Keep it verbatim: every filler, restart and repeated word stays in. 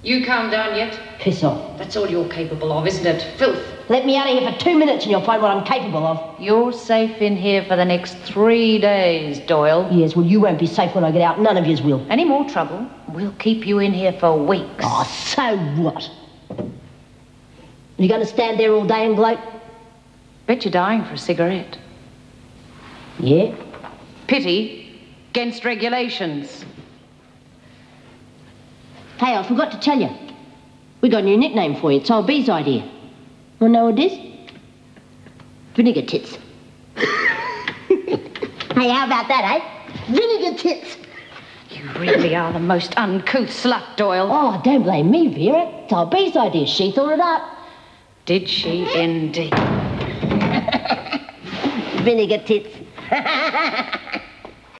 You calm down yet? Piss off. That's all you're capable of, isn't it? Filth. Let me out of here for two minutes and you'll find what I'm capable of. You're safe in here for the next three days, Doyle. Yes, well, you won't be safe when I get out. None of yous will. Any more trouble, we'll keep you in here for weeks. Oh, so what? You going to stand there all day and gloat? Bet you're dying for a cigarette. Yeah? Pity against regulations. Hey, I forgot to tell you. We got a new nickname for you. It's old B's idea. Want to know what it is? Vinegar Tits. Hey, how about that, eh? Vinegar Tits. You really are the most uncouth slut, Doyle. Oh, don't blame me, Vera. It's old B's idea. She thought it up. Did she indeed? Vinegar Tits.